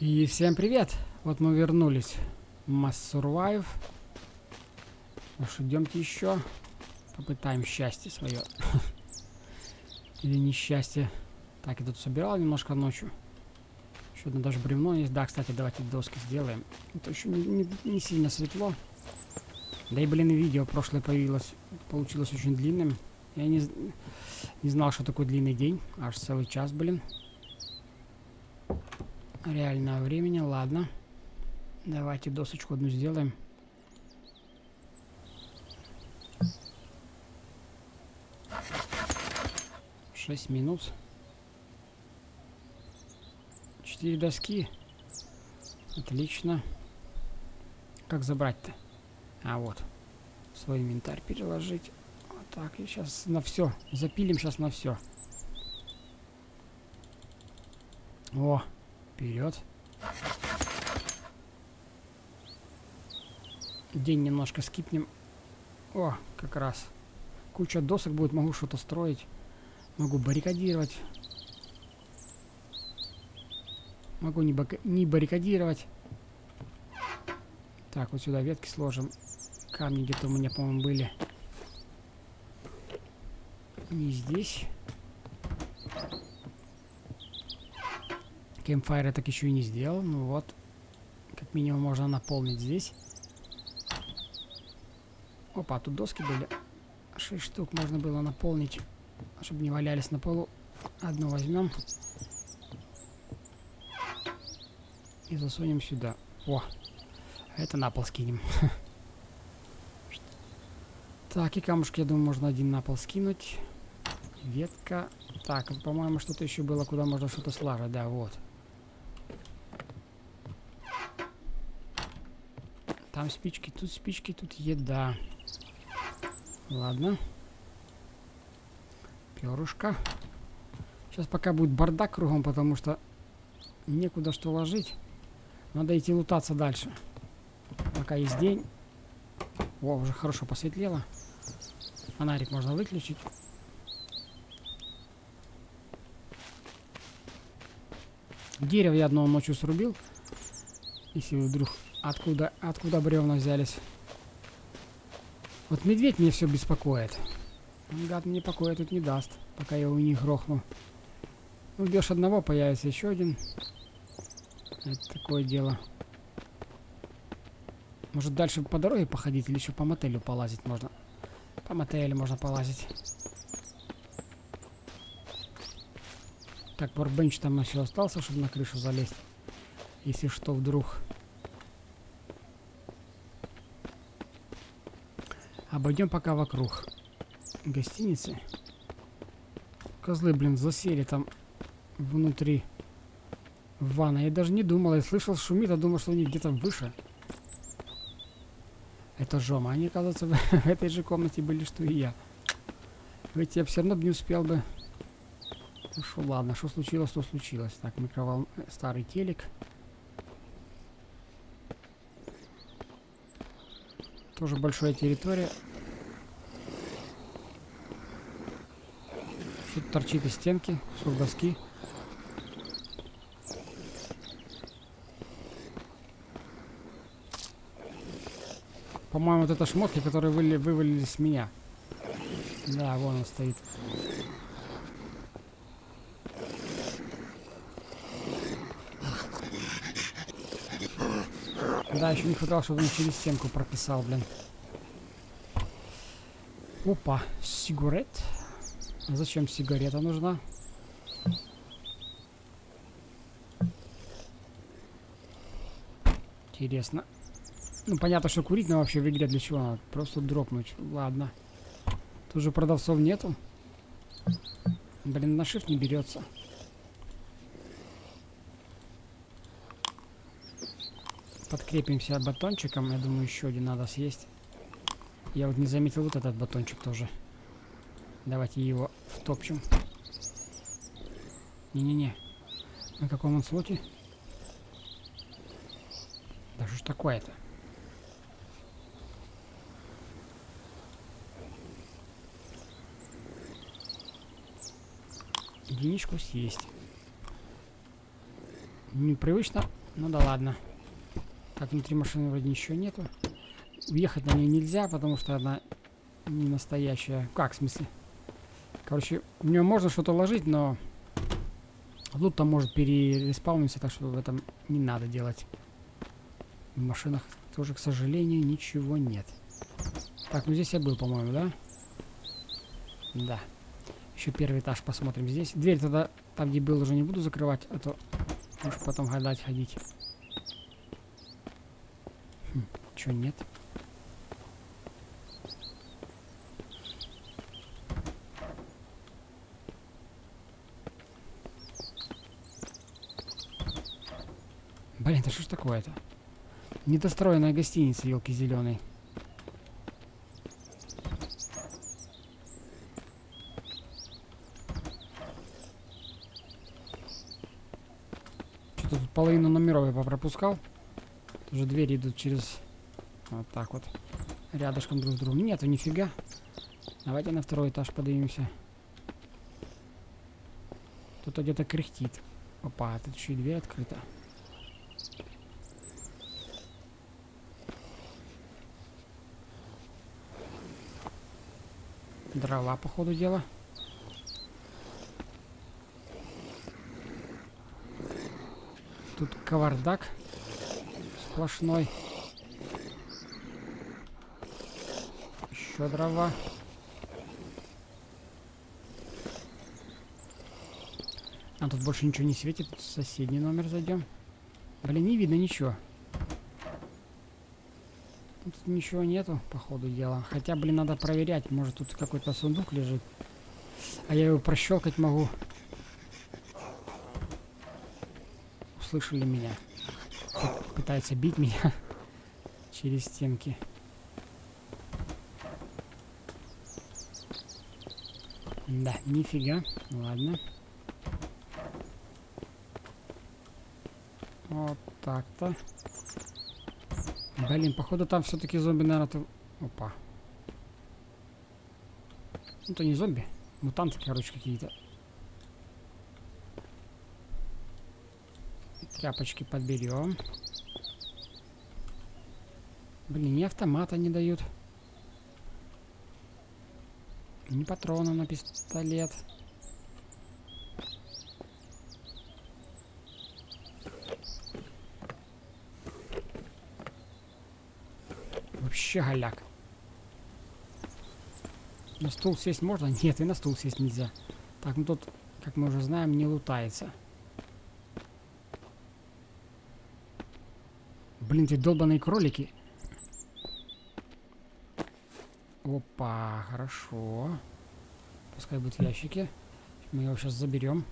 И всем привет! Вот мы вернулись в Mass Survive. Уж идемте еще. Попытаем счастье свое. Или несчастье. Так, я тут собирал немножко ночью. Еще одно даже бревно есть. Да, кстати, давайте доски сделаем. Это еще не сильно светло. Да и, блин, видео прошлое появилось. Получилось очень длинным. Я не знал, что такой длинный день. Аж целый час, блин. Реального времени, ладно. Давайте досочку одну сделаем. Шесть минут. 4 доски. Отлично. Как забрать-то? А вот. Свой инвентарь переложить. Вот так. И сейчас на все. Запилим сейчас на все. О, вперед. День немножко скипнем. О, как раз. Куча досок будет. Могу что-то строить. Могу баррикадировать. Могу не баррикадировать. Так, вот сюда ветки сложим. Камни где-то у меня, по-моему, были. Не здесь. Кемпфайр я так еще и не сделал. Ну вот. Как минимум можно наполнить здесь. Опа, тут доски были. 6 штук можно было наполнить, чтобы не валялись на полу. Одну возьмем. И засунем сюда. О, это на пол скинем. Так, и камушки, я думаю, можно один на пол скинуть. Ветка. Так, по-моему, что-то еще было, куда можно что-то сложить. Да, вот. Там спички, тут еда. Ладно. Перышко. Сейчас пока будет бардак кругом, потому что некуда что ложить. Надо идти лутаться дальше. Пока есть день. О, уже хорошо посветлело. Фонарик можно выключить. Дерево я одного ночью срубил. Если вы вдруг откуда бревна взялись. Вот медведь мне все беспокоит. Гад мне покоя тут не даст, пока я его не грохну. Убьешь одного, появится еще один. Это такое дело. Может, дальше по дороге походить или еще по мотелю полазить можно? По мотелю можно полазить. Так, воркбенч там еще остался, чтобы на крышу залезть. Если что, вдруг. Обойдем пока вокруг гостиницы. Козлы, блин, засели там внутри ванной. Я даже не думал, я слышал, шумит, а думал, что они где-то выше этажом. А они, оказывается, в этой же комнате были, что и я. Ведь я все равно не успел бы. Ну что, ладно, что случилось, то случилось. Так, старый телек. Тоже большая территория. Тут торчит из стенки, кусок доски. По-моему, вот это шмотки, которые вывалились с меня. Да, вон он стоит. Да, еще не хватало, чтобы он через стенку прописал, блин. Опа, сигарет. А зачем сигарета нужна? Интересно. Ну, понятно, что курить, но вообще в игре для чего надо? Просто дропнуть. Ладно. Тут же продавцов нету. Блин, на shift не берется. Подкрепимся батончиком. Я думаю, еще один надо съесть. Я вот не заметил вот этот батончик тоже. Давайте его втопчем. Не-не-не. На каком он слоте? Да что ж такое-то? Единичку съесть. Непривычно Ну да ладно. Так, внутри машины вроде ничего нету. Уехать на ней нельзя, потому что она не настоящая. Как, в смысле? Короче, в нее можно что-то ложить, но лут там может перереспауниться, так что в этом не надо делать. В машинах тоже, к сожалению, ничего нет. Так, ну здесь я был, по-моему, да? Да. Еще первый этаж посмотрим здесь. Дверь тогда, там, где был, уже не буду закрывать, а то уж потом гадать ходить. Чё, нет? Блин, это что ж такое-то? Недостроенная гостиница, елки зеленой. Что-то тут половину номеров я попропускал. Уже двери идут через... Вот так вот. Рядышком друг с другом. Нету нифига. Давайте на второй этаж поднимемся. Тут где-то кряхтит. Опа, тут еще и дверь открыта. Дрова, по ходу дела. Тут кавардак сплошной. Еще дрова. А тут больше ничего не светит. Тут в соседний номер зайдем. Блин, не видно ничего. Тут ничего нету, по ходу дела. Хотя, блин, надо проверять. Может, тут какой-то сундук лежит. А я его прощелкать могу. Услышали меня? Пытается бить меня через стенки. Да, нифига. Ладно. Вот так-то. Блин, походу там все-таки зомби, наверное, Опа. Ну, то не зомби. Мутанты, короче, какие-то. Тряпочки подберем. Блин, ни автомата не дают. Ни патрона на пистолет. Вообще голяк. На стул сесть можно? Нет, и на стул сесть нельзя. Так, ну тут, как мы уже знаем, не лутается. Блин, эти долбаные кролики. Опа, хорошо. Пускай будут в ящике. Мы его сейчас заберем.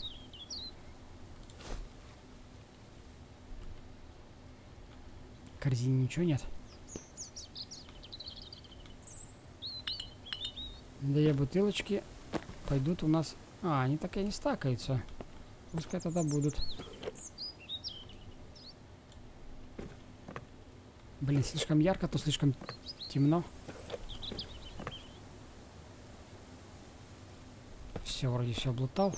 В корзине ничего нет. Две бутылочки пойдут у нас... А, они так и не стакаются. Пускай тогда будут. Блин, слишком ярко, то слишком темно. Все, вроде все облутал.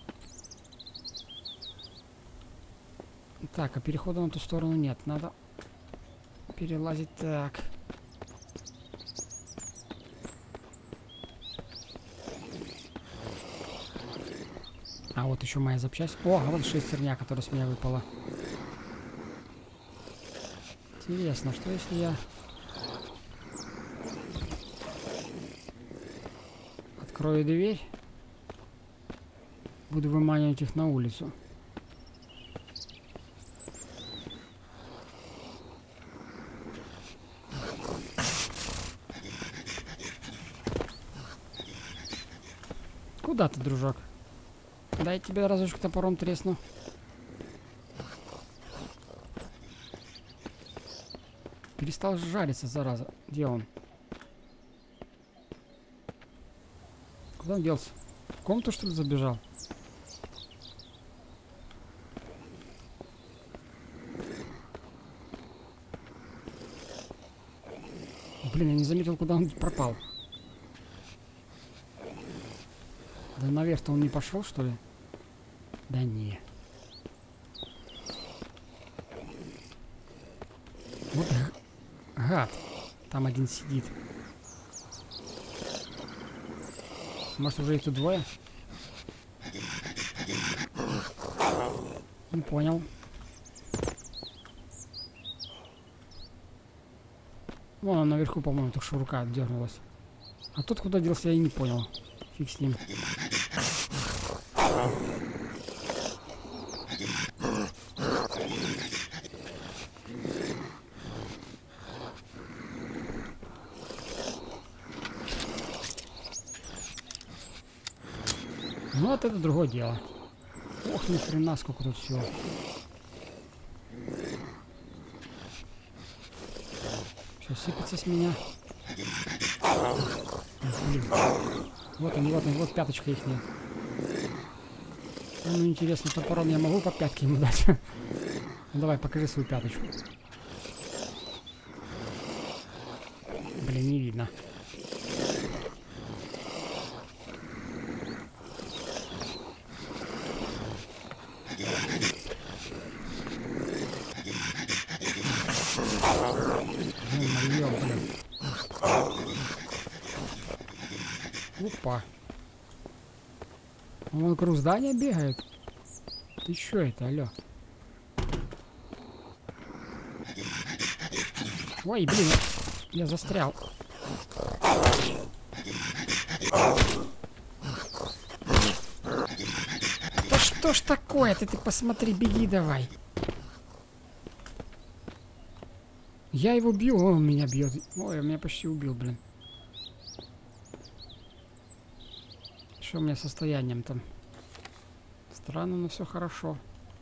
Так, а перехода на ту сторону нет. Надо перелазить так. А вот еще моя запчасть. О, вот шестерня, которая с меня выпала. Интересно, что если я открою дверь, буду выманивать их на улицу. Куда ты, дружок? Дай тебе разочек топором тресну. Перестал жариться, зараза. Где он? Куда он делся? В комнату, что ли, забежал? Блин, я не заметил, куда он пропал. Да наверх-то он не пошел, что ли? Да не. Вот гад. Там один сидит. Может, уже их тут двое? Не понял. Вон он наверху, по-моему, только что рука отдернулась. А тот куда делся, я и не понял. Фиг с ним. Ну вот это другое дело. Ох, ни хрена, сколько тут всего. Все сыпется с меня. Блин. Вот они, вот пяточка их. Ну, интересно, топором я могу по пятке ему дать? Ну, давай, покажи свою пяточку. Блин, не видно. Ё-моё, блин. Опа. Он вокруг здания бегает. Ты чё это, алё? Ой, блин, я застрял. Да что ж такое-то? Ты посмотри, беги давай. Я его бью, он меня бьет. Ой, он меня почти убил, блин. Что у меня с состоянием там? Странно, но все хорошо.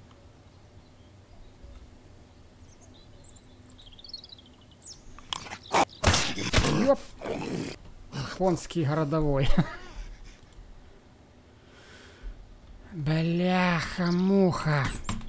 Ёп! Японский городовой. Бляха-муха.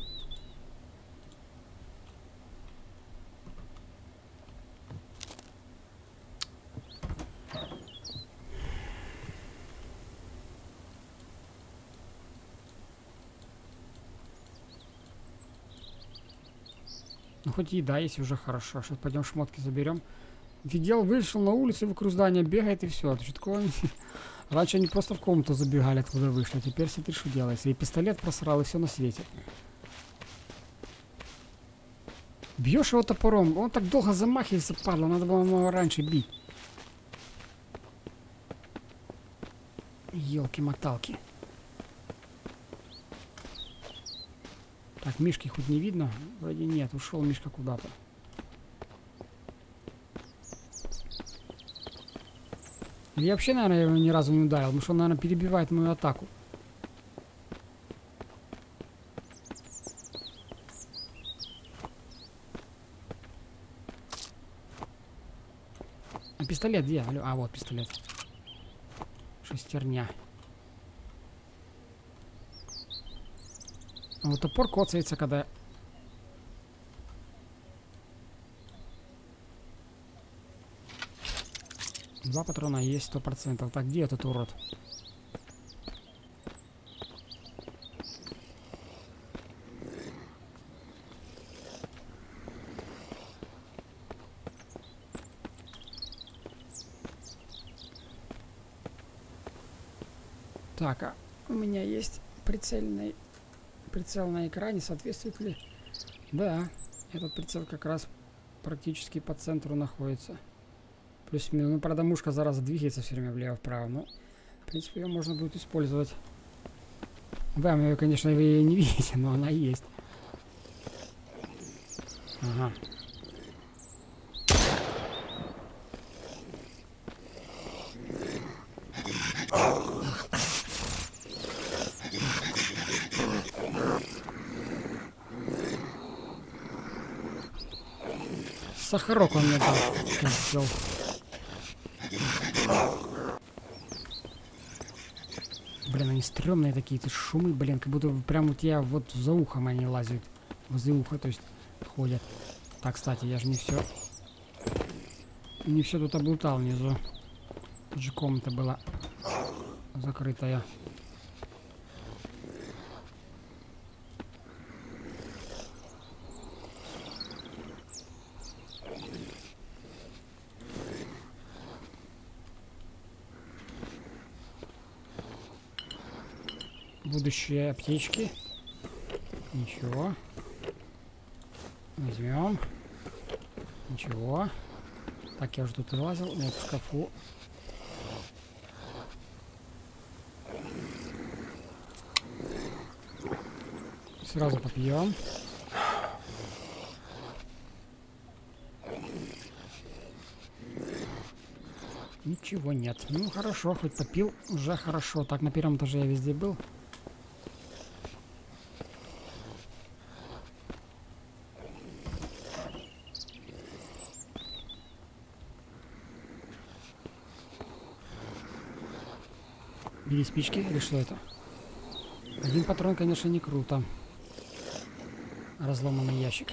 Ну хоть еда есть, уже хорошо. Сейчас пойдем шмотки заберем. Видел, вышел на улицу, вокруг здания бегает и все. Что такое? Раньше они просто в комнату забегали, откуда вышли. Теперь смотри, что делается. И пистолет просрал, и все на свете. Бьешь его топором. Он так долго замахивается, падла. Надо было его раньше бить. Елки-моталки. Так, Мишки хоть не видно? Вроде нет, ушел Мишка куда-то. Или я вообще, наверное, его ни разу не ударил, потому что он, наверное, перебивает мою атаку. А пистолет где? Алло, а вот пистолет. Шестерня. А вот топор коцается, когда... Два патрона есть 100%. Так, где этот урод? Так, а у меня есть прицел на экране, соответствует ли? Да, этот прицел как раз практически по центру находится. Плюс-минус. Ну, правда, мушка, зараза, двигается все время влево-вправо. Но, в принципе, ее можно будет использовать. Вам ее, конечно, вы ее не видите, но она есть. Ага. Сахарок он мне дал. Блин, они стрёмные такие, эти шумы, блин, как будто прям у тебя вот за ухом они лазят. Возле уха, то есть ходят. Так, кстати, я же не все тут облутал внизу. Тут же комната была закрытая. будущие аптечки. Ничего. Возьмем. Ничего. Так, я уже тут лазил. Вот в шкафу. Сразу попьем. Ничего нет. Ну хорошо, хоть попил, уже хорошо. Так, на первом этаже я везде был. Бери спички, или что это? Один патрон, конечно, не круто. Разломанный ящик.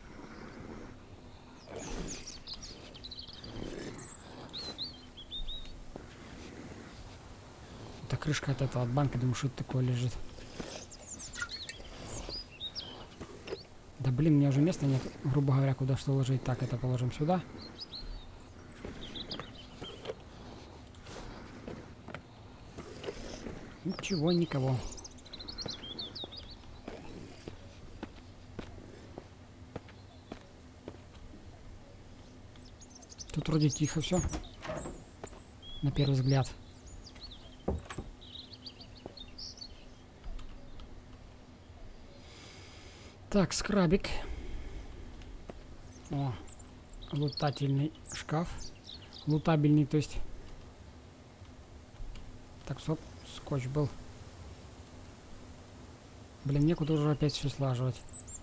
Это крышка от этого, от банка, думаю, что это такое лежит. Да блин, у меня уже места нет, грубо говоря, куда что ложить. Так, это положим сюда. Ничего, никого. Тут вроде тихо все. На первый взгляд. Так, скрабик. О, лутательный шкаф. Лутабельный, то есть. Так, стоп, скотч был. Блин, некуда уже опять все слаживать.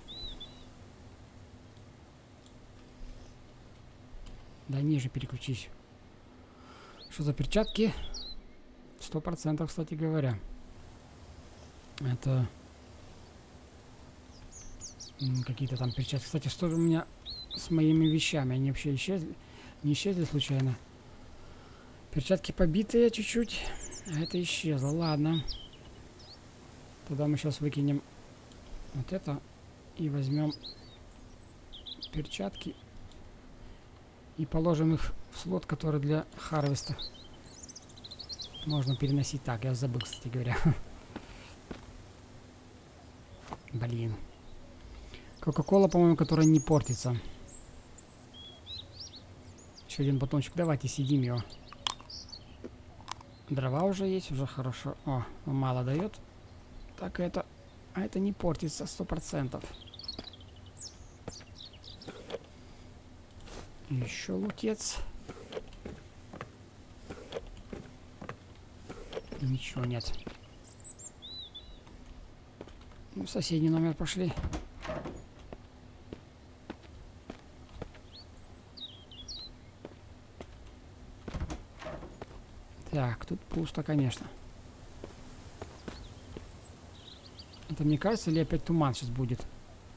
Да ниже переключись. Что за перчатки? 100%, кстати говоря. Это какие-то там перчатки. Кстати, что же у меня с моими вещами? Они вообще исчезли? Не исчезли случайно? Перчатки побитые чуть-чуть. А это исчезло. Ладно. Тогда мы сейчас выкинем вот это. И возьмем перчатки. И положим их в слот, который для харвеста. Можно переносить. Так, я забыл, кстати говоря. Блин. Кока-кола, по-моему, которая не портится. Еще один батончик. Давайте съедим его. Дрова уже есть, уже хорошо. О, мало дает. Так это... А это не портится 100%. Еще лутец. Ничего нет. Ну, соседний номер пошли. Так, тут пусто, конечно. Это мне кажется, или опять туман сейчас будет?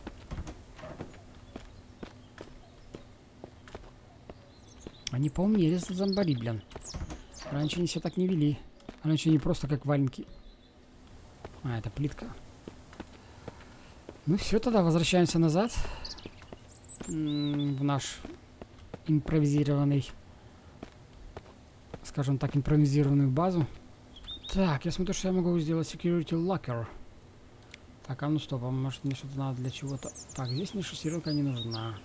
Они поумнели, зомбари, блин. Раньше они себя так не вели. Раньше они просто как валенки. А, это плитка. Ну все, тогда возвращаемся назад. В наш импровизированный, скажем так, импровизированную базу. Так, я смотрю, что я могу сделать security locker. Так, а ну стоп, а может мне что-то надо для чего-то. Так, здесь мне шассировка не нужна.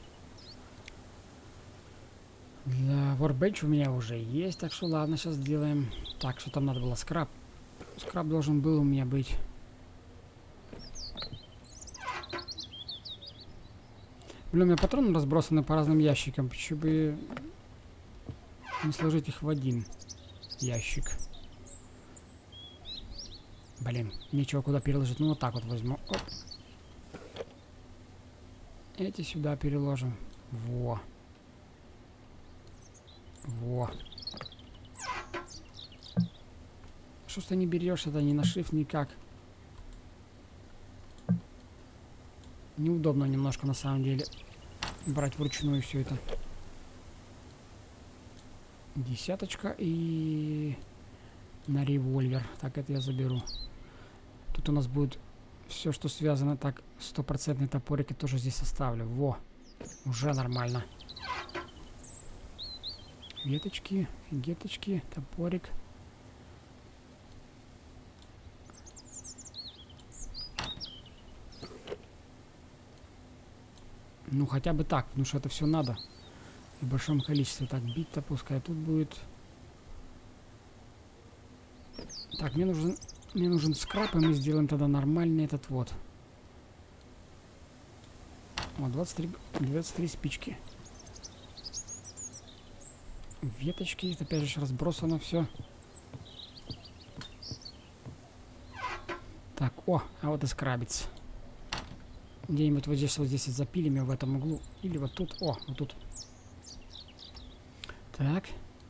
Для workbench у меня уже есть, так что ладно, сейчас сделаем. Так, что там надо было? Скраб. Скраб должен был у меня быть. Блин, у меня патроны разбросаны по разным ящикам. Почему бы не сложить их в один ящик? Блин, нечего куда переложить. Ну вот так вот возьму. Оп. Эти сюда переложим. Во. Во. Что ж ты не берешь это ни на шифт, никак. Неудобно немножко на самом деле брать вручную все это. Десяточка и на револьвер. Так, это я заберу. Тут у нас будет все, что связано. Так, 100% топорик я тоже здесь оставлю. Во, уже нормально. Веточки, фигеточки, топорик. Ну, хотя бы так, потому что это все надо. В большом количестве. Так, бить-то пускай тут будет. Так, мне нужен скраб, и мы сделаем тогда нормальный этот вот. Вот, 23 спички. Веточки, это опять же разбросано все. Так, а вот и скрабится. Где-нибудь вот здесь и запилим в этом углу. Или вот тут. Вот тут. Так.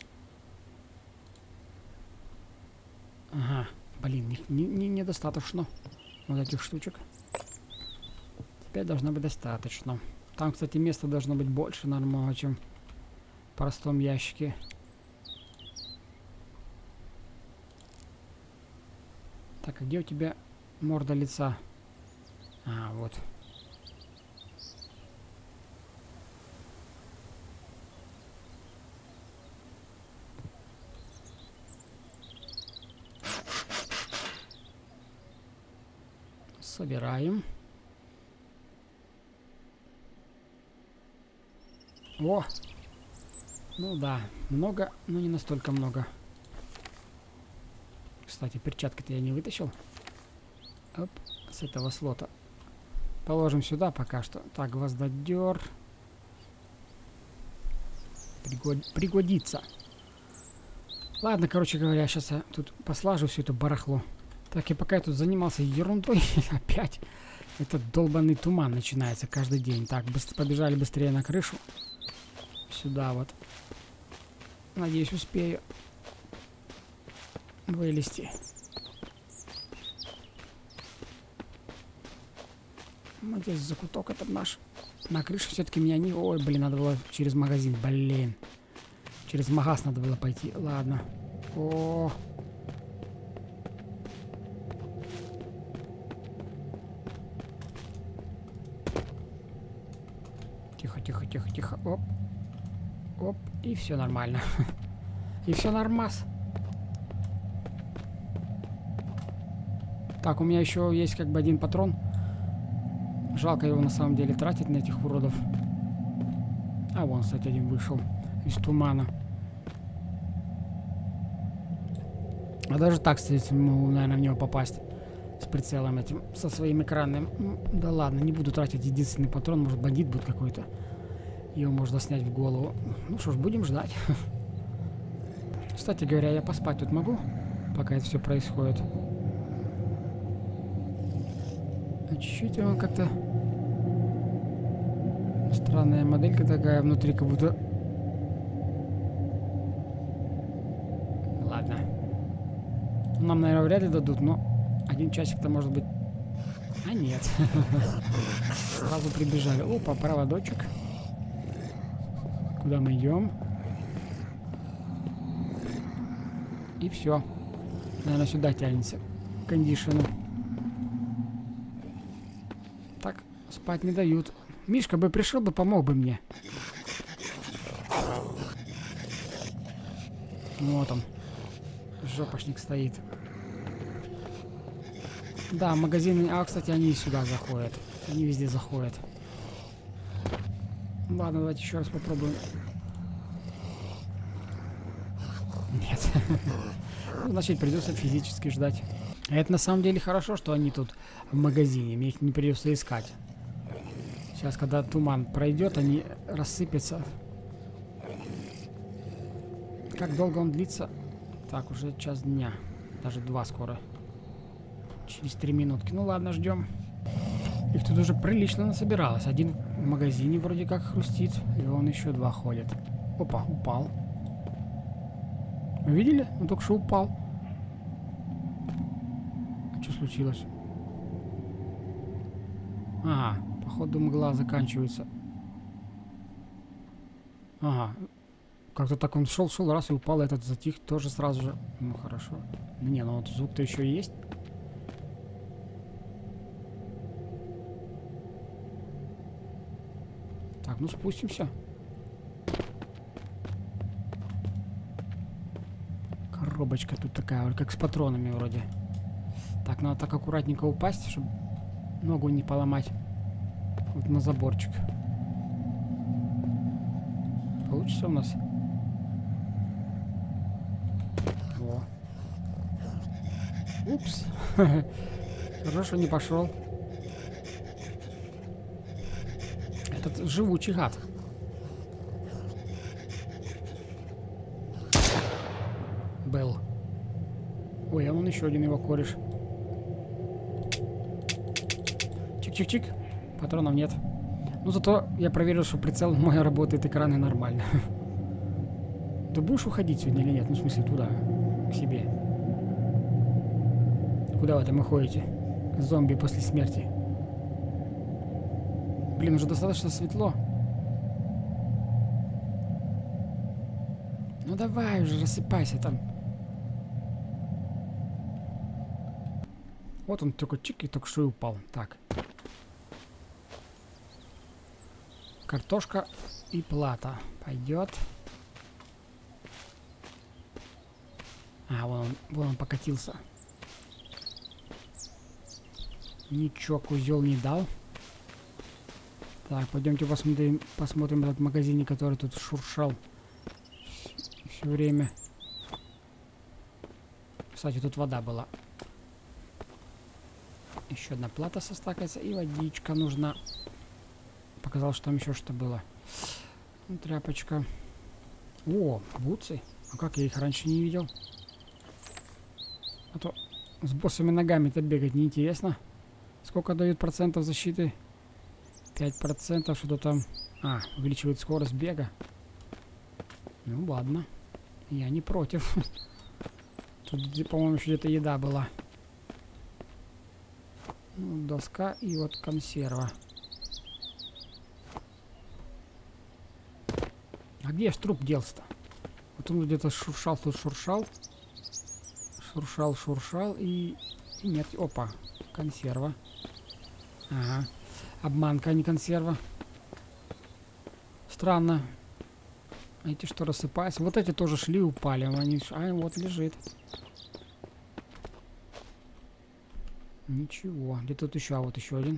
Ага. Блин, их недостаточно. Вот этих штучек. Теперь должно быть достаточно. Там, кстати, места должно быть больше нормально, чем в простом ящике. Так, а где у тебя морда лица? Вот. Собираем. О! Ну да, много, но не настолько много. Кстати, перчатки-то я не вытащил. Оп, с этого слота. Положим сюда пока что. Так, гвоздодер. Пригодится. Ладно, короче говоря, сейчас я тут послажу все это барахло. Так, и пока я тут занимался ерундой, опять этот долбанный туман начинается каждый день. Так, побежали быстрее на крышу. Сюда вот. Надеюсь, успею вылезти. Вот здесь закуток этот наш. На крыше все-таки меня не... Ой, блин, надо было через магазин. Блин. Через магаз надо было пойти. Ладно. Тихо, тихо, тихо, тихо. Оп. Оп. И все нормально. И все нормас. Так, у меня еще есть как бы один патрон. Жалко его на самом деле тратить на этих уродов. А вон, кстати, один вышел из тумана. А даже так, кстати, могу, наверное, в него попасть. С прицелом этим, со своим экранным. Да ладно, не буду тратить единственный патрон. Может, бандит будет какой-то. Его можно снять в голову. Ну что ж, будем ждать. Кстати говоря, я поспать тут могу, пока это все происходит. Чуть-чуть он как-то... Странная моделька такая внутри, как будто... Ладно. Нам, наверное, вряд ли дадут, но... Один часик-то может быть... А нет. Сразу прибежали. Опа, проводочек. Куда мы идем? И все. Наверное, сюда тянется. К кондишену. Так, спать не дают. Мишка бы пришел бы, помог бы мне. Вот он. Жопошник стоит. Да, магазины... А, кстати, они сюда заходят. Они везде заходят. Ладно, давайте еще раз попробуем. Нет. Ну, значит, придется физически ждать. Это на самом деле хорошо, что они тут в магазине. Мне их не придется искать. Сейчас, когда туман пройдет, они рассыпятся. Как долго он длится? Так, уже час дня. Даже 2 скоро. Через 3 минутки. Ну ладно, ждем. Их тут уже прилично насобиралось. Один в магазине вроде как хрустит. И он еще 2 ходит. Опа, упал. Вы видели? Он только что упал. А что случилось? Ага, походу мгла заканчивается. Ага. Как-то так он шел, раз и упал, этот затих тоже сразу же. Ну хорошо. Не, ну вот звук-то еще есть. Так, ну спустимся. Коробочка тут такая, вот как с патронами вроде. Так, надо так аккуратненько упасть, чтобы ногу не поломать. Вот на заборчик. получится у нас. О. Упс. Хорошо, не пошел. Этот живучий гад. Был. Ой, а вон еще один его кореш. Чик-чик-чик. Патронов нет. Ну, зато я проверил, что прицел мой работает, экраны нормально. Ты будешь уходить сегодня или нет? Ну, в смысле, туда, к себе. Куда вы там уходите? Зомби после смерти. Блин, уже достаточно светло. Ну, давай уже, рассыпайся там. Вот он только чик и только что и упал. Так. Картошка и плата. Пойдет. А, вон он покатился. Ничего, козел не дал. Так, пойдемте посмотрим этот магазин, который тут шуршал все время. Кстати, тут вода была. Еще одна плата состакается и водичка нужна. Показалось, что там еще что было. Тряпочка. О, бутсы. А как я их раньше не видел? А то с боссами ногами-то бегать неинтересно. Сколько дают процентов защиты? 5%, что-то там... А, увеличивает скорость бега. Ну ладно. Я не против. Тут, по-моему, еще где-то еда была. Ну, доска и вот консерва. А где ж труп делся-то? Вот он где-то шуршал, тут шуршал. Шуршал и нет. Опа, консерва. Ага. Обманка, а не консерва. Странно. Эти что рассыпаются? Вот эти тоже шли, упали. Они... А, вот лежит. Ничего. Где тут еще? А вот еще один.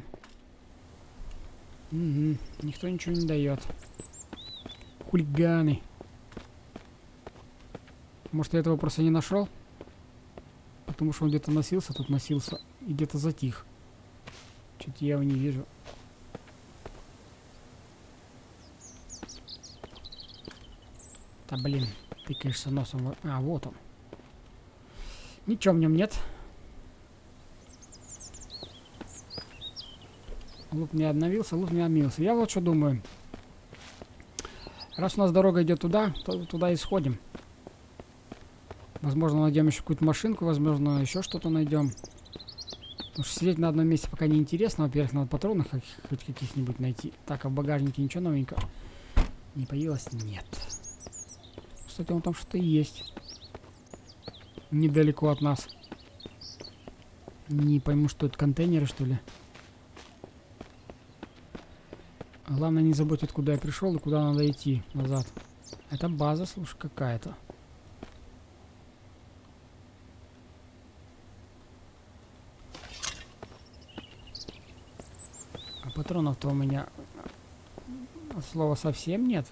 Угу. Никто ничего не дает. Хулиганы. Может, я этого просто не нашел? Потому что он где-то носился, тут носился. И где-то затих. Что-то я его не вижу. Да блин, тыкаешься носом. А, вот он. Ничего в нем нет. Лук не обновился, лук не обмился. Я вот что думаю. Раз у нас дорога идет туда, то туда и сходим. Возможно, найдем еще какую-то машинку, возможно, еще что-то найдем. Потому что сидеть на одном месте пока не интересно. Во-первых, надо патронов хоть каких-нибудь найти. Так, а в багажнике ничего новенького не появилось? Нет. Кстати, вон там что-то есть. Недалеко от нас. Не пойму, что это, контейнеры, что ли? Главное не забудь, откуда я пришел и куда надо идти назад. Это база, слушай, какая-то. А патронов-то у меня от слова совсем нет.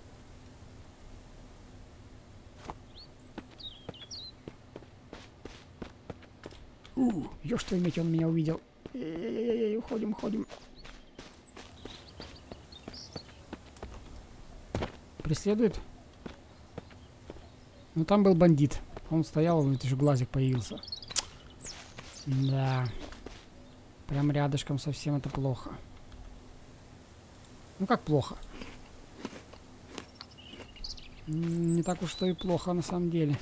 Ёж твою мать, он меня увидел. Эй, уходим, уходим. Преследует? Ну там был бандит. Он стоял, вот еще глазик появился. Да. Прям рядышком совсем это плохо. Ну как плохо? Не так уж то и плохо на самом деле.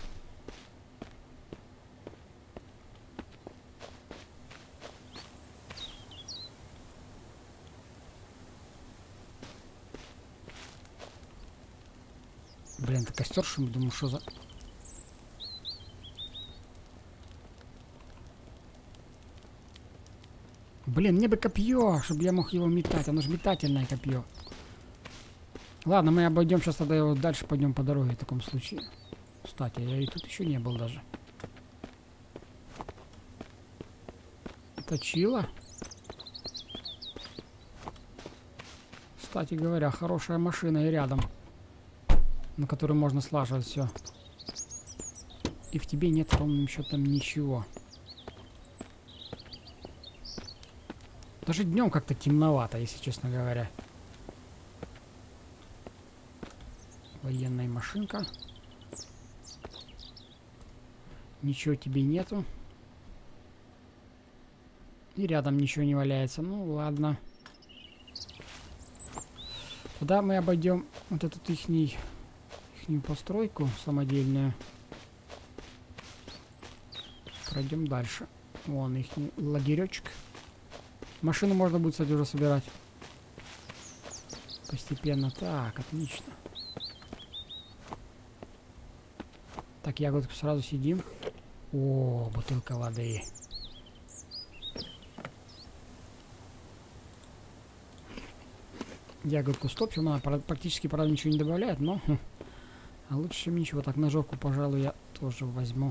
Блин, это костер, что ли? Думаю, что за... Блин, мне бы копье, чтобы я мог его метать. Оно же метательное копье. Ладно, мы обойдем сейчас тогда его дальше, пойдем по дороге в таком случае. Кстати, я и тут еще не был даже. Точила. Кстати говоря, хорошая машина и рядом. на который можно слаживать все. И в тебе нет ровным счетом ничего. Даже днем как-то темновато, если честно говоря. Военная машинка. Ничего тебе нету. И рядом ничего не валяется. Ну ладно. Куда мы обойдем вот эту ихнюю постройку самодельную? Пройдем дальше. Вон их лагеречек. Машину можно будет, кстати, уже собирать. Постепенно. Так, отлично. Так, ягодку сразу сидим. О, бутылка воды. Ягодку стопчем. Она практически, правда, ничего не добавляет, но... А лучше, чем ничего. Так, ножовку, пожалуй, я тоже возьму.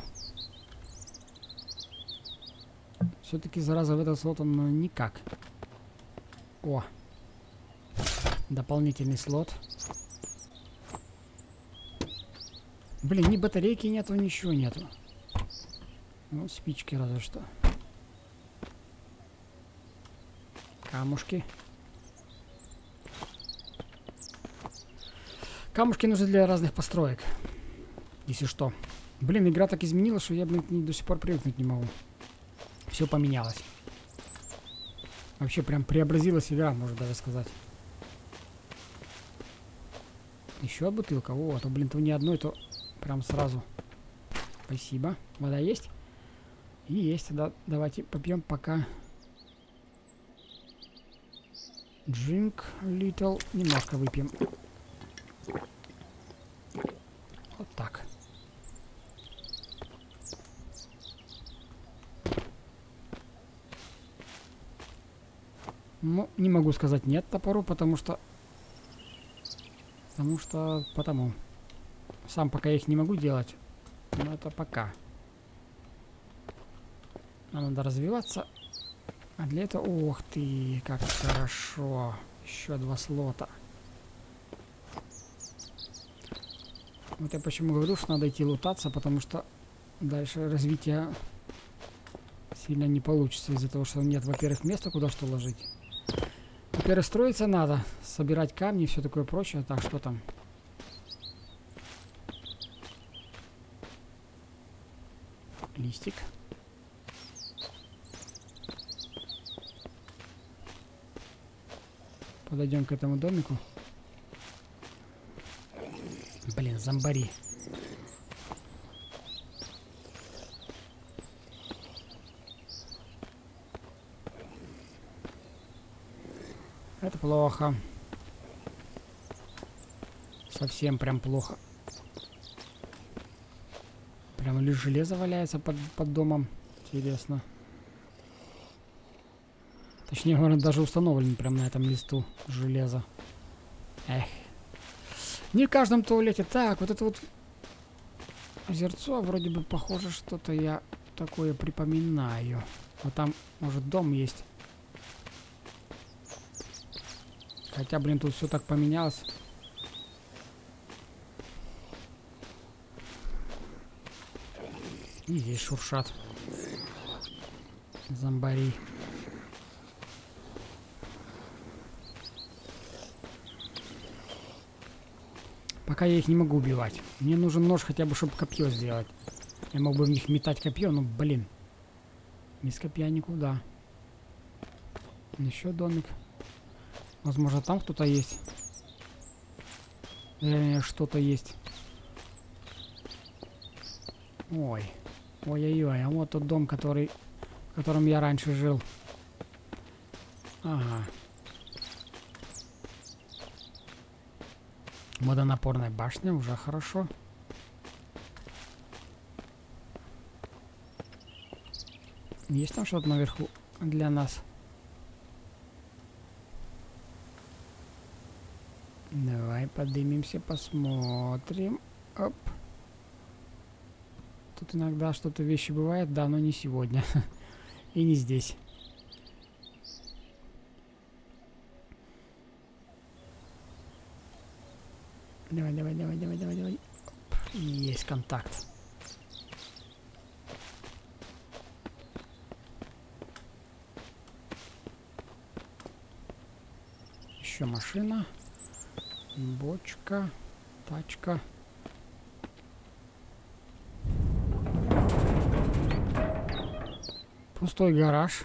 Все-таки, зараза, в этот слот он никак. О! Дополнительный слот. Блин, ни батарейки нету, ничего нету. Ну, спички разве что. Камушки. Камушки нужны для разных построек. Если что. Блин, игра так изменилась, что я, блин, до сих пор привыкнуть не могу. Все поменялось. Вообще прям преобразилась игра, можно даже сказать. Еще бутылка. О, а то, блин, то не одной, то прям сразу. Спасибо. Вода есть? И есть. Да, давайте попьем пока. Drink little. Немножко выпьем. Вот так. Ну, не могу сказать нет топору, потому что... Потому. Сам пока я их не могу делать. Но это пока. Нам надо развиваться. А для этого... Ох ты, как хорошо. Еще 2 слота. Вот я почему говорю, что надо идти лутаться, потому что дальше развитие сильно не получится из-за того, что нет, во-первых, места, куда что ложить. Во-первых, строиться надо, собирать камни и все такое прочее. Так, что там? Листик. Подойдем к этому домику. Блин, зомбари. Это плохо. Совсем прям плохо. Прям лишь железо валяется под домом. Интересно. Точнее, говоря, даже установлен прям на этом листу железо. Эх. Не в каждом туалете. Так, вот это вот озерцо вроде бы похоже, что-то я такое припоминаю. Вот там, может, дом есть. Хотя, блин, тут все так поменялось. И здесь шуршат. Зомбари. Пока я их не могу убивать. Мне нужен нож хотя бы, чтобы копье сделать. Я мог бы в них метать копье, но, блин. Без копья никуда. Еще домик. Возможно, там кто-то есть. Что-то есть. Ой. Ой-ой-ой. А вот тот дом, в котором я раньше жил. Ага. Водонапорная башня. Уже хорошо. Есть там что-то наверху для нас? Давай поднимемся, посмотрим. Оп. Тут иногда что-то вещи бывает, да, но не сегодня. И не здесь. Давай, давай, давай, давай, давай, давай. Есть контакт. Еще машина. Бочка. Тачка. Пустой гараж.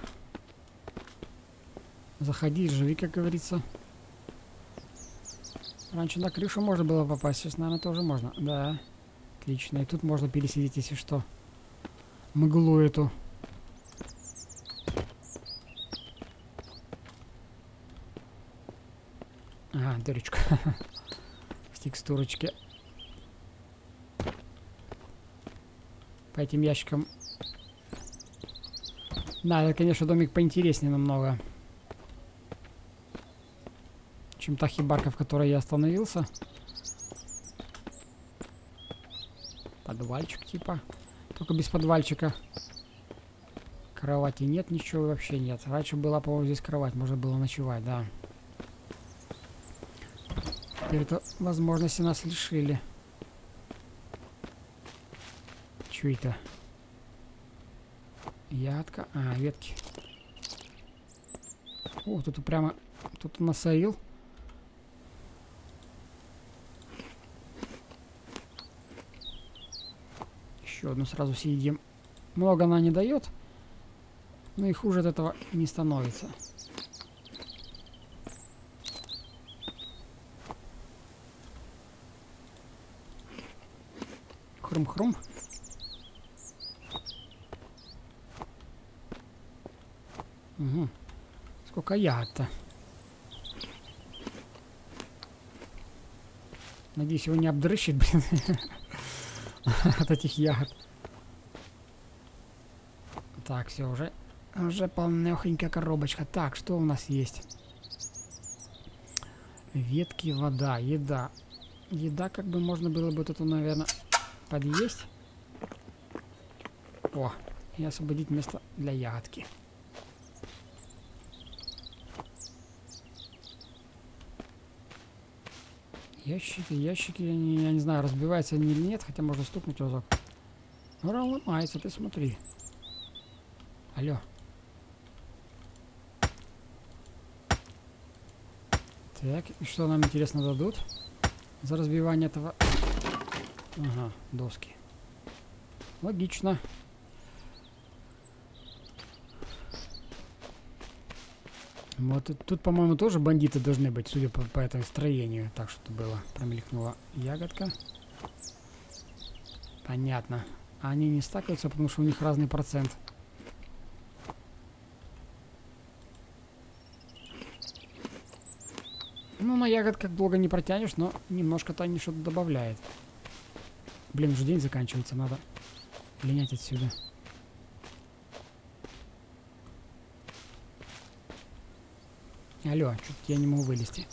Заходи, живи, как говорится. Раньше на крышу можно было попасть, сейчас, наверное, тоже можно. Да, отлично. И тут можно пересидеть, если что. Мглу эту. Ага, дырочка. В текстурочке. По этим ящикам. Да, это, конечно, домик поинтереснее намного, чем та хибарка, в которой я остановился. Подвальчик типа. Только без подвальчика. Кровати нет, ничего вообще нет. Раньше была, по-моему, здесь кровать. Можно было ночевать, да. Теперь эту возможности нас лишили. Чё это? Ягодка. А, ветки. О, тут прямо... Тут насоил. Еще одну сразу съедим. Много она не дает. Но и хуже от этого не становится. Хрум-хрум. Угу. Сколько ягод-то. Надеюсь, его не обдрыщет, блин, от этих ягод. Так, все, уже полнехонькая коробочка. Так, что у нас есть? Ветки, вода, еда. Еда, как бы можно было бы тут, наверное, подъесть. О, и освободить место для ягодки. Ящики, ящики, я не знаю, разбиваются они или нет, хотя можно стукнуть разок. Ну, он ломается, ты смотри. Алло. Так, и что нам, интересно, дадут за разбивание этого? Ага, доски. Логично. Вот тут, по-моему, тоже бандиты должны быть, судя по этому строению. Так что было. Промелькнула ягодка. Понятно. Они не стакаются, потому что у них разный процент. Ну, на ягодках долго не протянешь, но немножко-то они что-то добавляют. Блин, уже день заканчивается, надо линять отсюда. Алло, что-то я не могу вылезти.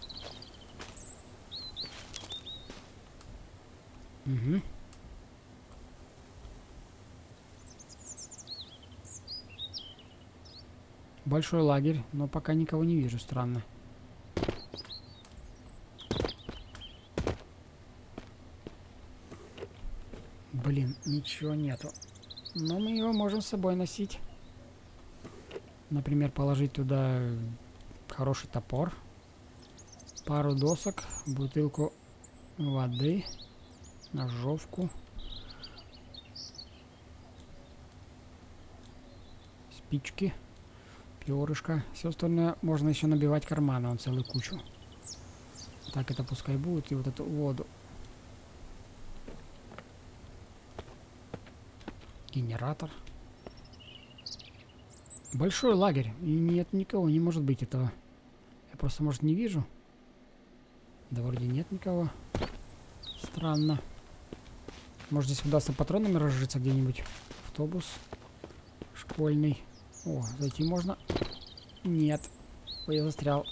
Угу. Большой лагерь, но пока никого не вижу, странно. Блин, ничего нету. Но мы его можем с собой носить. Например, положить туда хороший топор, пару досок, бутылку воды, ножовку, спички, перышко. Все остальное можно еще набивать карманы, он целую кучу. Так это пускай будет. И вот эту воду. Генератор. Большой лагерь. И нет никого, не может быть этого. Я просто, может, не вижу. Да вроде нет никого. Странно. Может, здесь удастся патронами разжиться где-нибудь. Автобус школьный. О, зайти можно? Нет. Ой, я застрял.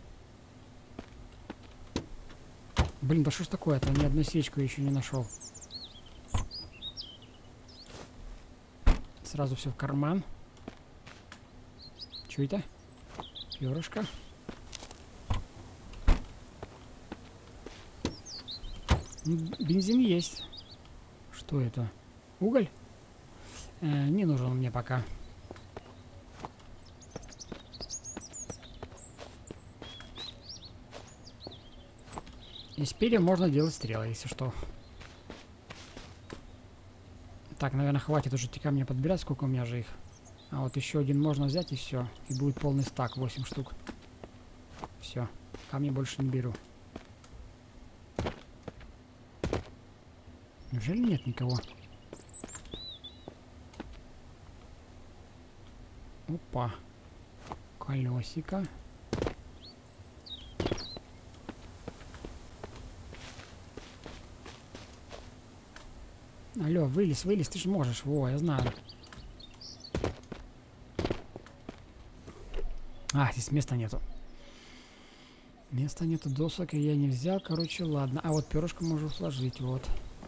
Блин, да что ж такое-то? Ни одну свечку я еще не нашел. Сразу все в карман. Что это? Перышко. Бензин есть. Что это? Уголь? Не нужен он мне пока. Из перьев можно делать стрелы, если что. Так, наверное, хватит уже эти камни подбирать. Сколько у меня же их? А вот еще один можно взять и все. И будет полный стак, 8 штук. Все, камни больше не беру. Неужели нет никого? Опа. Колесико. Алло, вылез, ты же можешь. Во, я знаю. А, здесь места нету. Места нету, досок я не взял. Короче, ладно. А вот перышко можно сложить, вот.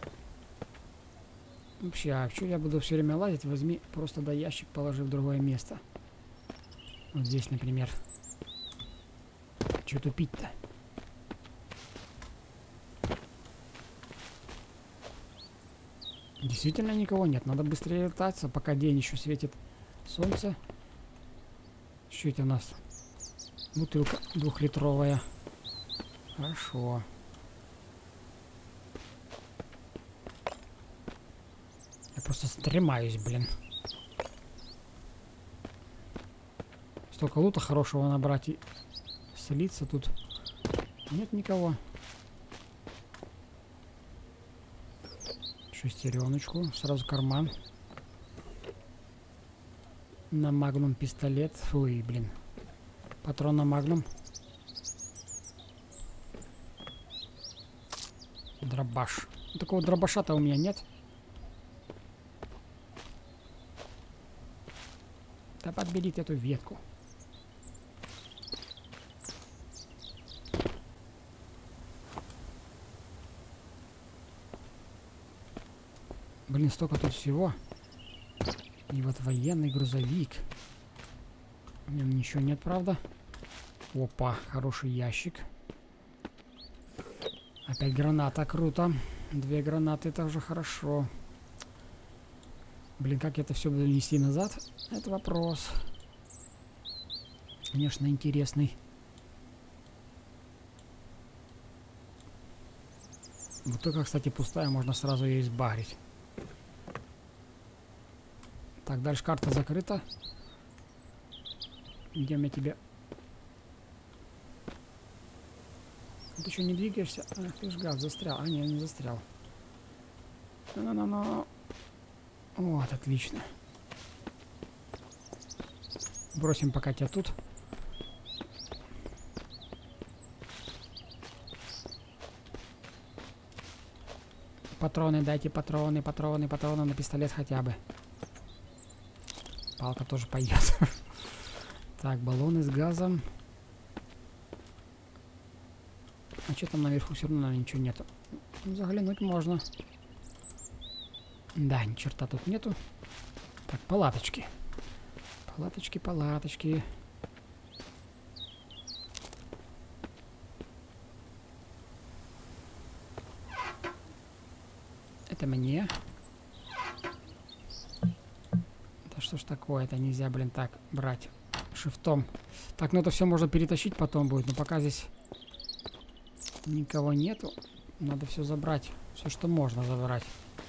Вообще, а что я буду все время лазить? Возьми, просто да ящик положи в другое место. Вот здесь, например. Че тупить-то? Действительно никого нет. Надо быстрее летаться, пока день еще светит солнце. Что это у нас? Бутылка 2-литровая. Хорошо. Я просто стремаюсь, блин. Столько лута хорошего набрать и слиться тут. Нет никого. Шестереночку. Сразу карман. На магнум пистолет. Ой, блин. Патрон на магнум. Дробаш. Такого дробаша-то у меня нет. Да подберите эту ветку. Блин, столько тут всего. И вот военный грузовик. В нем ничего нет, правда? Опа, хороший ящик. Опять граната, круто. 2 гранаты, это уже хорошо. Блин, как я это все буду нести назад? Это вопрос. Конечно, интересный. Бутылка, кстати, пустая, можно сразу ее избагрить. Так, дальше карта закрыта. Идем я тебе. Ты что, не двигаешься? Ах ты ж гад, застрял. А, нет, не застрял. Ну-ну-ну. Вот, отлично. Бросим пока тебя тут. Патроны, дайте патроны, патроны на пистолет хотя бы. Палка тоже пойдет. Так, баллоны с газом. А что там наверху? Все равно ничего нету. Заглянуть можно. Да, ни черта тут нету. Так, палаточки. Палаточки, палаточки. Это мне. Да что ж такое? Это нельзя, блин, так брать шифтом. Так, ну это все можно перетащить потом будет. Но пока здесь никого нету. Надо все забрать. Все, что можно забрать.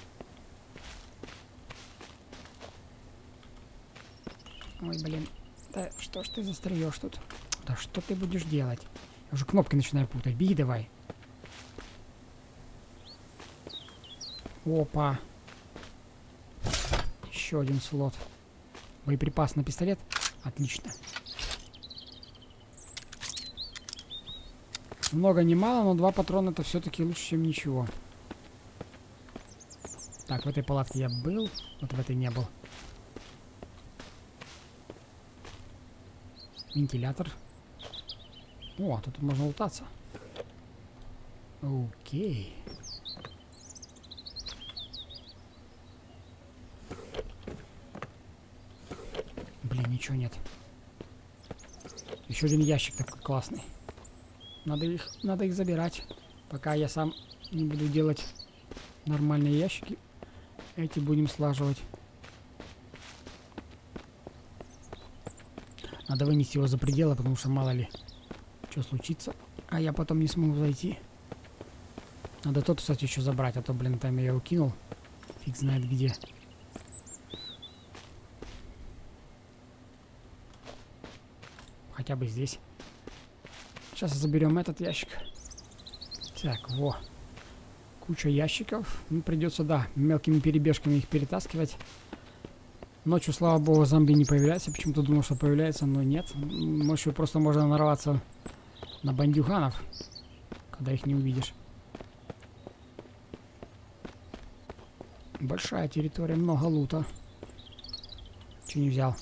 Ой, блин. Да что ж ты застреешь тут? Да что ты будешь делать? Я уже кнопки начинаю путать. Беги давай. Опа. Еще один слот. Боеприпас на пистолет. Отлично. Много не мало, но 2 патрона это все-таки лучше, чем ничего. Так, в этой палатке я был. Вот в этой не был. Вентилятор. О, тут можно лутаться. Окей. Блин, ничего нет. Еще один ящик такой классный. Надо их забирать, пока я сам Не буду делать нормальные ящики. Эти будем слаживать. Надо вынести его за пределы, потому что мало ли что случится. А я потом не смогу зайти. Надо тот, кстати, еще забрать. А то, блин, там я его кинул. Фиг знает где. Хотя бы здесь. Сейчас заберем этот ящик. Так, во. Куча ящиков. Ну, придется, да, мелкими перебежками их перетаскивать. Ночью, слава богу, зомби не появляется. Почему-то думал, что появляется, но нет. Ночью просто можно нарваться на бандюганов, когда их не увидишь. Большая территория, много лута. Че не взял?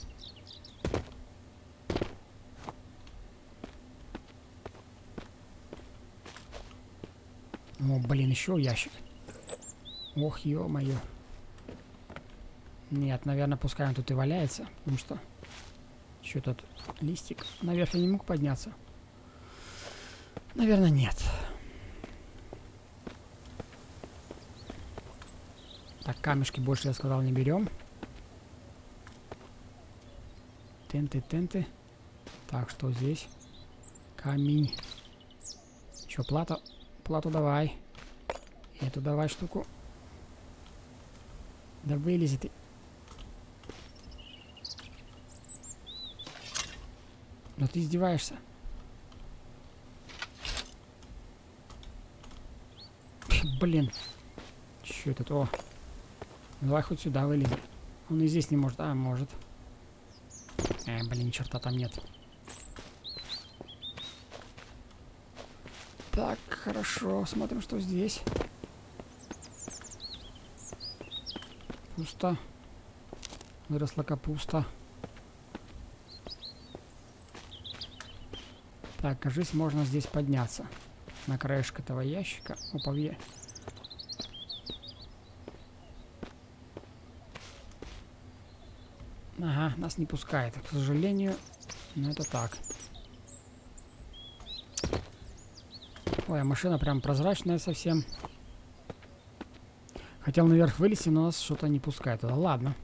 О, блин, еще ящик. Ох, ё-моё. Нет, наверное, пускай он тут и валяется. Потому что... Что тут? Листик. Наверх я не мог подняться. Наверное, нет. Так, камешки больше, я сказал, не берем. Тенты. Так, что здесь? Камень. Че, плата? Плату давай. Эту давай штуку. Да вылези ты. Но ты издеваешься. Блин. Че это? О. Давай хоть сюда вылези. Он и здесь не может. А, может. Блин, ни черта там нет. Так, хорошо. Смотрим, что здесь. Пусто. Выросла капуста. Так, кажись, можно здесь подняться. На краешек этого ящика. Уповье. Ага, нас не пускает, к сожалению. Но это так. Ой, а машина прям прозрачная совсем. Хотел наверх вылезти, но нас что-то не пускает. Да ладно.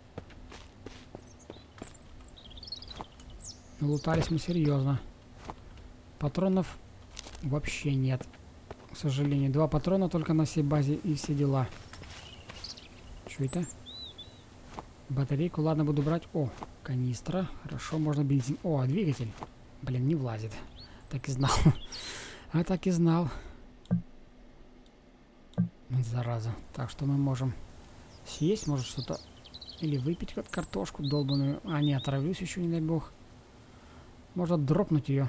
Лутались мы серьезно. Патронов вообще нет. К сожалению. 2 патрона только на всей базе и все дела. Что это? Батарейку, ладно, буду брать. О, канистра. Хорошо, можно бензин. О, двигатель. Блин, не влазит. Так и знал. А так и знал. Зараза. Так, что мы можем съесть? Может что-то... Или выпить как картошку долбаную. А, не, отравлюсь еще, не дай бог. Можно дропнуть ее.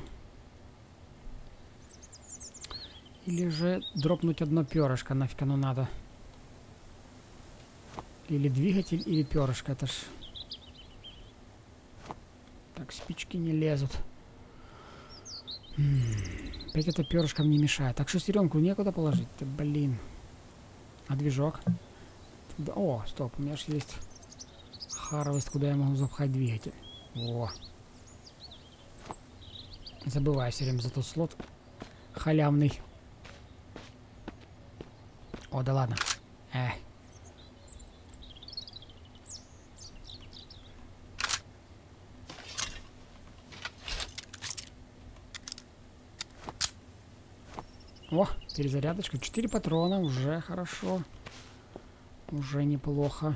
Или же дропнуть одно перышко. Нафиг оно надо. Или двигатель, или перышко. Это ж... Так, спички не лезут. Опять это перышко мне мешает. Так, шестеренку некуда положить. Да, блин. А движок? Да, о, стоп. У меня же есть Harvest, куда я могу запхать двигатель. О. Забываю все время за тот слот. Халявный. О, да ладно. О, перезарядочка. 4 патрона. Уже хорошо. Уже неплохо.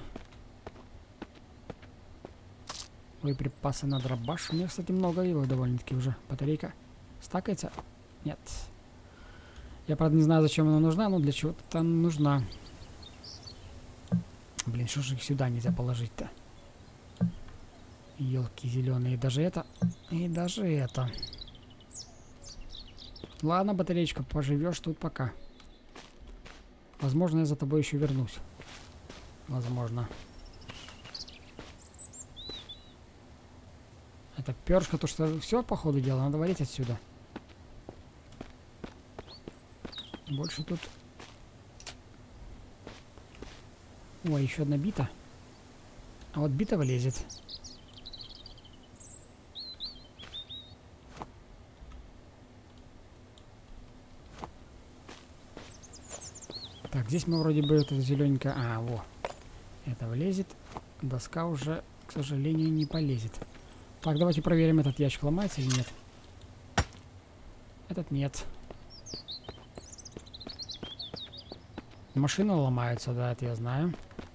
Боеприпасы на дробаш. У меня, кстати, много его довольно-таки уже. Батарейка стакается? Нет. Я, правда, не знаю, зачем она нужна, но для чего-то там нужна. Блин, что же их сюда нельзя положить-то? Елки зеленые. Даже это. И даже это. Ладно, батареечка, поживешь тут пока. Возможно, я за тобой еще вернусь. Возможно. Это перышко, то что все, по ходу дела, надо валить отсюда. Больше тут... Ой, еще одна бита. А вот бита вылезет. Так, здесь мы вроде бы это зелененькое... А, во. Это влезет. Доска уже, к сожалению, не полезет. Так, давайте проверим, этот ящик ломается или нет. Этот нет. Машины ломаются, да, это я знаю.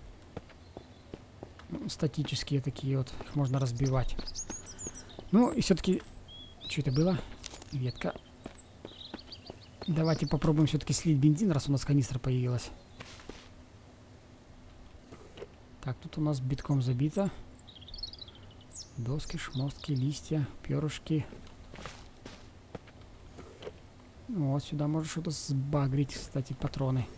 Статические такие вот. Их можно разбивать. Ну, и все-таки... Что это было? Ветка. Давайте попробуем все-таки слить бензин, раз у нас канистра появилась. Так, тут у нас битком забито. Доски, шмостки, листья, перышки. Вот сюда можно что-то сбагрить, кстати, патроны.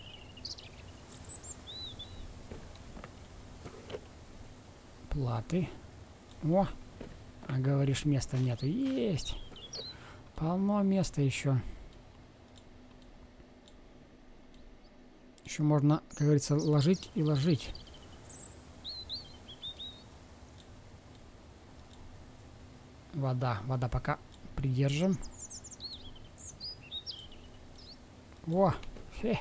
Платы. О! А говоришь, места нету. Есть! Полно места еще. Еще можно, как говорится, ложить и ложить. Вода. Вода пока придержим. О! Хе!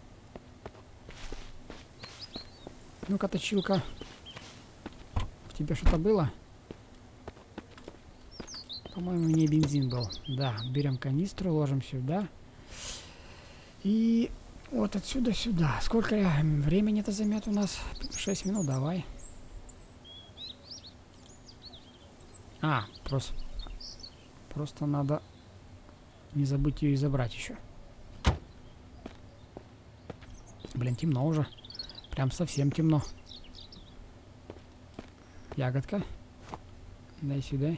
Ну-ка, точилка. В тебе что-то было? По-моему, не бензин был. Да, берем канистру, ложим сюда. И вот отсюда сюда. Сколько времени это займет у нас? 6 минут, давай. А, просто надо не забыть ее и забрать еще. Блин, темно уже. Прям совсем темно. Ягодка. Дай сюда.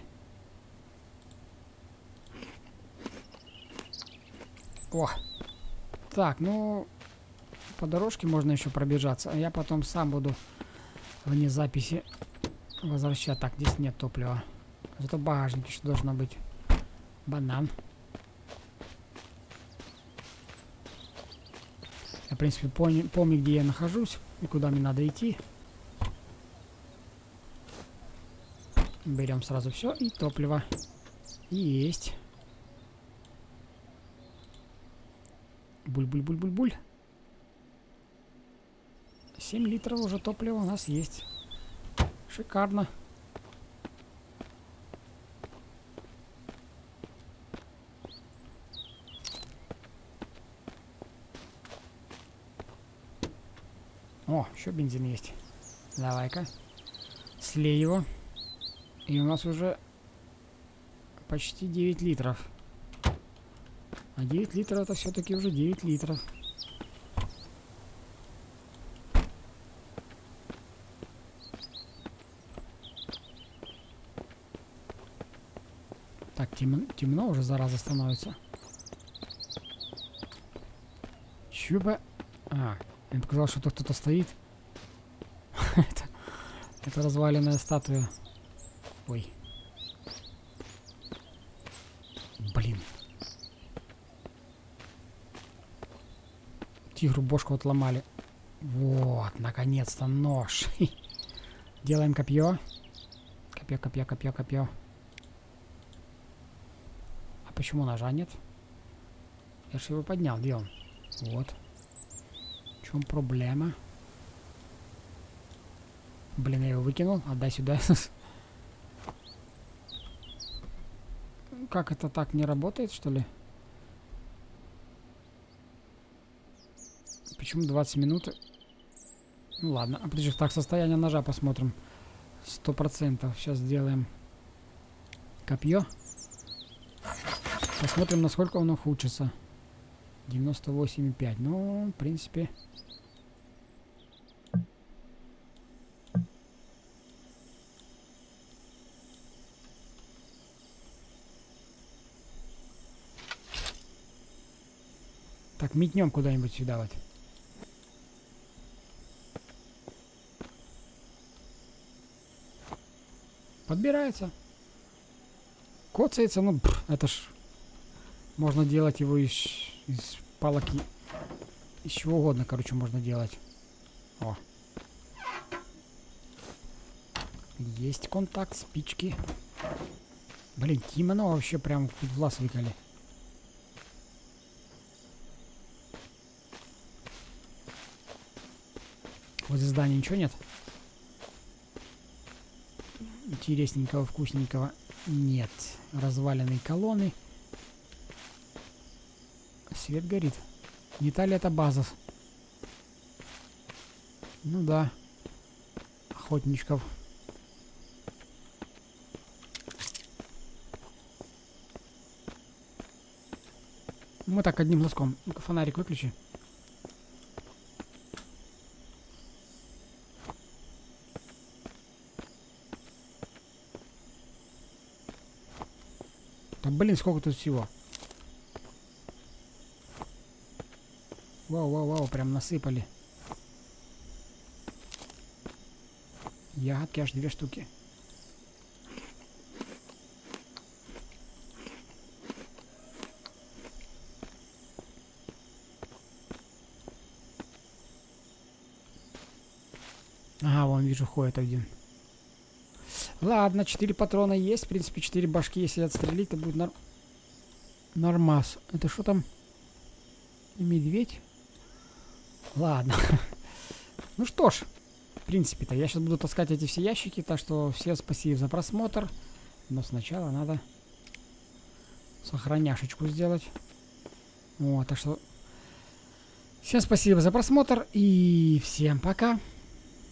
О! Так, ну... По дорожке можно еще пробежаться. А я потом сам буду вне записи возвращать. Так, здесь нет топлива. Зато в багажнике еще должно быть. Банан. Я, в принципе, помню, где я нахожусь и куда мне надо идти. Берем сразу все и топливо. Есть. Буль-буль-буль-буль-буль. 7 литров уже топлива у нас есть. Шикарно. О, еще бензин есть. Давай-ка. Слей его. И у нас уже почти 9 литров. А 9 литров это все-таки уже 9 литров. Так, темно уже, зараза, становится. Чуба. А, мне показалось, что тут кто-то стоит. Это разваленная статуя. Ой. Блин. Тигру бошку отломали. Вот, наконец-то нож. Делаем копье. Копье. А почему ножа нет? Я же его поднял, где он? Вот. В чем проблема? Блин, я его выкинул. Отдай сюда. Как это так не работает, что ли? Почему 20 минут? Ну ладно. А подожди, так, состояние ножа посмотрим. 100%. Сейчас сделаем копье. Посмотрим, насколько он ухудшится. 98,5. Ну, в принципе... Так, метнем куда-нибудь сюда вот. Подбирается. Коцается, ну, это ж... Можно делать его из палок, из чего угодно, короче, можно делать. О. Есть контакт, спички. Блин, кимоно вообще прям в глаз выколи. Возле здания ничего нет? Интересненького, вкусненького нет. Разваленные колонны. Свет горит. Детали это база. Ну да. Охотничков. Мы так одним глазком. Ну-ка, фонарик выключи. Да блин, сколько тут всего. Вау, прям насыпали. Ягодки аж 2 штуки. Ага, вон вижу, ходит один. Ладно, 4 патрона есть. В принципе, 4 башки, если отстрелить, то будет нормас. Это что там? Медведь? Ладно. Ну что ж, в принципе-то, я сейчас буду таскать эти все ящики, так что всем спасибо за просмотр. Но сначала надо сохраняшечку сделать. Вот, так что всем спасибо за просмотр и всем пока.